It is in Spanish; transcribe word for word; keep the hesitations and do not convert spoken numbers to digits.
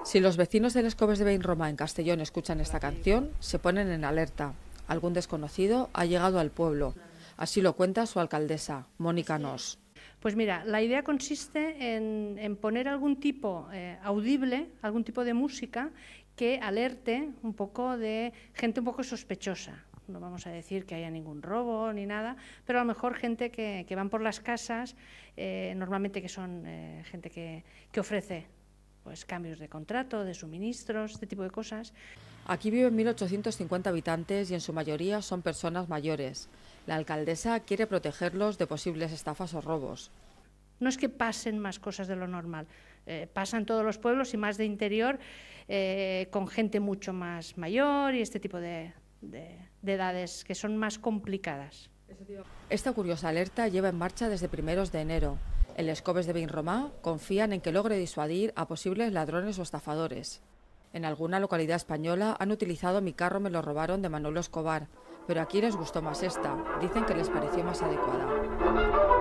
Si los vecinos de Les Coves de Vinromà en Castellón escuchan esta canción, se ponen en alerta. Algún desconocido ha llegado al pueblo. Así lo cuenta su alcaldesa, Mónica Nos. Pues mira, la idea consiste en, en poner algún tipo eh, audible, algún tipo de música que alerte un poco de gente un poco sospechosa. No vamos a decir que haya ningún robo ni nada, pero a lo mejor gente que, que van por las casas, eh, normalmente que son eh, gente que, que ofrece pues, cambios de contrato, de suministros, este tipo de cosas. Aquí viven mil ochocientos cincuenta habitantes y en su mayoría son personas mayores. La alcaldesa quiere protegerlos de posibles estafas o robos. No es que pasen más cosas de lo normal, eh, pasan todos los pueblos y más de interior, eh, con gente mucho más mayor y este tipo de, de, de edades que son más complicadas. Esta curiosa alerta lleva en marcha desde primeros de enero. En Les Coves de Vinromà confían en que logre disuadir a posibles ladrones o estafadores. En alguna localidad española han utilizado Mi carro me lo robaron de Manolo Escobar, pero aquí les gustó más esta, dicen que les pareció más adecuada.